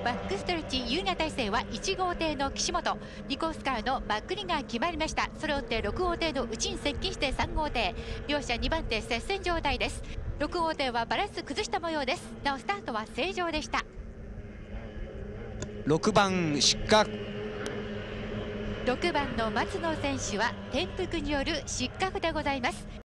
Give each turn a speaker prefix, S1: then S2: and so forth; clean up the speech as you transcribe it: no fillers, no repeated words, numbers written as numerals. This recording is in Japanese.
S1: バックストレッチ優雅体制は1号艇の岸本、2コースカーのマックリが決まりました。それを追って6号艇の内に接近して3号艇、両者2番手接戦状態です。6号艇はバランス崩した模様です。なおスタートは正常でした。
S2: 6番失格。
S1: 6番の松野選手は転覆による失格でございます。